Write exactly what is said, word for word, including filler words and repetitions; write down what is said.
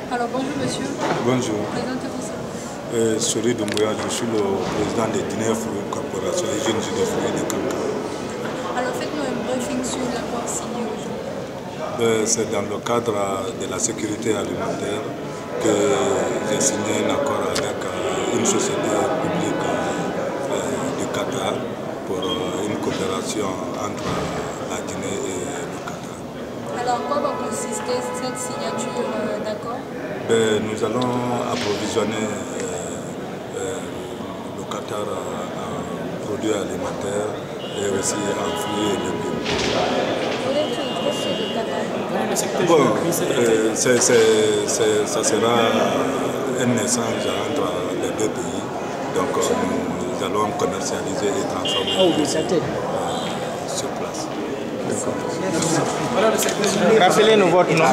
Alors bonjour monsieur. Bonjour. Présentez-vous ça. Euh, Sori Doumbouya, je suis le président de Diner Fruit Corporation et jeunes jus de fruits de Kanka. Alors faites-nous un briefing sur l'accord signé aujourd'hui. Euh, C'est dans le cadre de la sécurité alimentaire que j'ai signé un accord avec euh, une société publique euh, du Qatar pour euh, une coopération entre la Guinée et le Qatar. Alors en quoi va consister cette signature euh, d'accord? Ben, nous allons approvisionner euh, euh, le Qatar en produits alimentaires et aussi en fruits et légumes. Vous êtes sur le Qatar. Bon, euh, c'est, c'est, c'est, ça sera un échange entre les deux pays. Donc euh, nous allons commercialiser et transformer Oh, oui, c'était. euh, sur place. Rappelez-nous votre nom.